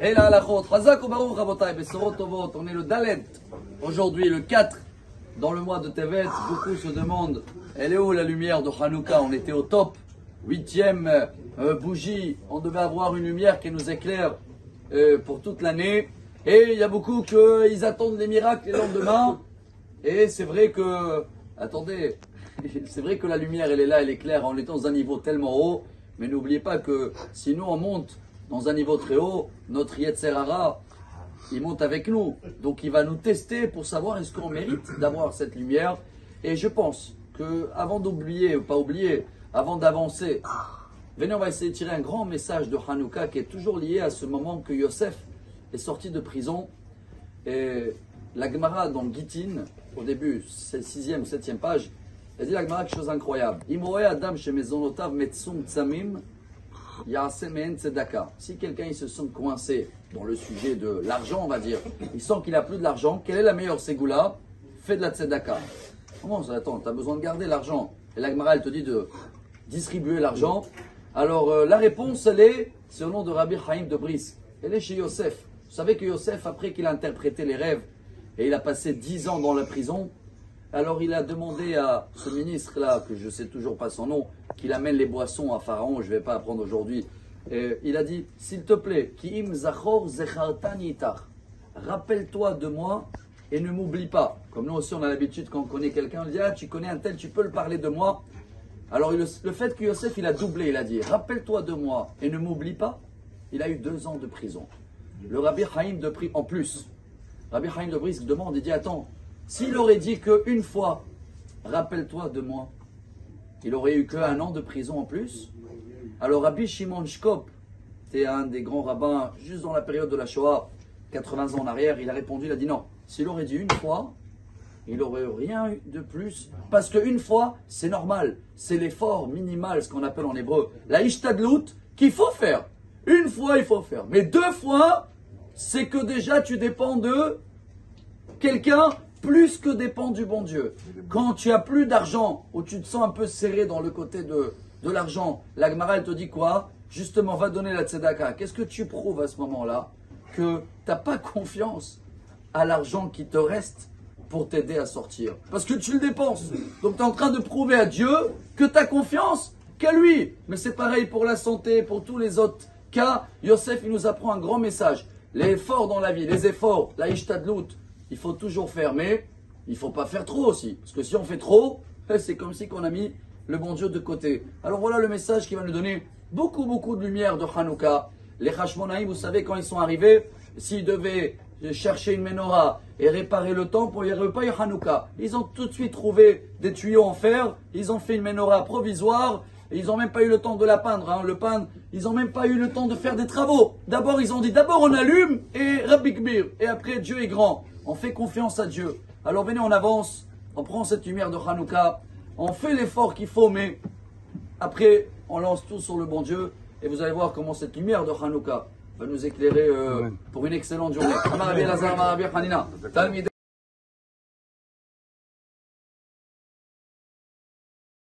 Et la halachot, Chazak ou Baruch Rabotai, Besorot Tovot, on est le Dalet, aujourd'hui le 4, dans le mois de Tevet, beaucoup se demandent, elle est où la lumière de Hanouka? On était au top, 8e bougie, on devait avoir une lumière qui nous éclaire pour toute l'année, et il y a beaucoup qui attendent les miracles les lendemains, et c'est vrai que, attendez, c'est vrai que la lumière elle est là, elle est claire, on est dans un niveau tellement haut, mais n'oubliez pas que si nous on monte dans un niveau très haut, notre Yetzer Hara, il monte avec nous. Donc il va nous tester pour savoir est-ce qu'on mérite d'avoir cette lumière. Et je pense que avant d'oublier, ou pas oublier, avant d'avancer, venez, on va essayer de tirer un grand message de Hanouka qui est toujours lié à ce moment que Yosef est sorti de prison. Et la Gemara dans le Gittin, au début, c'est 6e, 7e page, elle dit la Gemara quelque chose d'incroyable. Imoé Adam chez Mezonotav Metsum Tsamim. Si quelqu'un il se sent coincé dans le sujet de l'argent, on va dire, il sent qu'il n'a plus de l'argent, quelle est la meilleure ségoula? Fais de la tzedaka. Comment ça? Attends, tu as besoin de garder l'argent. Et la Gemara, elle te dit de distribuer l'argent. Alors, la réponse, c'est au nom de Rabbi Chaim de Brisk. Elle est chez Yosef. Vous savez que Yosef, après qu'il a interprété les rêves, et il a passé 10 ans dans la prison, alors il a demandé à ce ministre-là, que je ne sais toujours pas son nom, qu'il amène les boissons à Pharaon, je ne vais pas apprendre aujourd'hui. Il a dit, s'il te plaît, Ki'im zachor zechartani itar. Rappelle-toi de moi et ne m'oublie pas. Comme nous aussi on a l'habitude quand on connaît quelqu'un, on dit, ah tu connais un tel, tu peux le parler de moi. Alors le fait que Yosef il a doublé, il a dit, rappelle-toi de moi et ne m'oublie pas, il a eu 2 ans de prison. Le Rabbi Chaim de Brisk, en plus, Rabbi Chaim de Brisk demande, il dit, attends, s'il aurait dit qu'une fois, rappelle-toi de moi, il aurait eu qu'un an de prison en plus. Alors Rabbi Shimon Shkop, c'était un des grands rabbins juste dans la période de la Shoah, 80 ans en arrière, il a répondu, il a dit non, s'il aurait dit une fois, il n'aurait rien eu de plus, parce qu'une fois, c'est normal, c'est l'effort minimal, ce qu'on appelle en hébreu, la ishtadlut, qu'il faut faire. Une fois, il faut faire, mais 2 fois, c'est que déjà tu dépends de quelqu'un plus que dépend du bon Dieu. Quand tu as plus d'argent, ou tu te sens un peu serré dans le côté de l'argent, la Gemara elle te dit quoi? Justement, va donner la tzedaka. Qu'est-ce que tu prouves à ce moment-là? Que tu n'as pas confiance à l'argent qui te reste pour t'aider à sortir. Parce que tu le dépenses. Donc tu es en train de prouver à Dieu que tu as confiance qu'à lui. Mais c'est pareil pour la santé, pour tous les autres cas. Yosef, il nous apprend un grand message. Les efforts dans la vie, les efforts, la ishtadlut, il faut toujours faire, mais il ne faut pas faire trop aussi. Parce que si on fait trop, c'est comme si on a mis le bon Dieu de côté. Alors voilà le message qui va nous donner beaucoup de lumière de Hanouka. Les Hashmonaïm, vous savez, quand ils sont arrivés, s'ils devaient chercher une menorah et réparer le temple, il n'y aurait pas eu Hanouka. Ils ont tout de suite trouvé des tuyaux en fer, ils ont fait une menorah provisoire, et ils n'ont même pas eu le temps de la peindre. Le peindre, ils n'ont même pas eu le temps de faire des travaux. D'abord, ils ont dit, d'abord on allume et Rabbi Kbir. Et après, Dieu est grand. On fait confiance à Dieu. Alors venez, on avance, on prend cette lumière de Hanouka, on fait l'effort qu'il faut, mais après, on lance tout sur le bon Dieu. Et vous allez voir comment cette lumière de Hanouka va nous éclairer pour une excellente journée.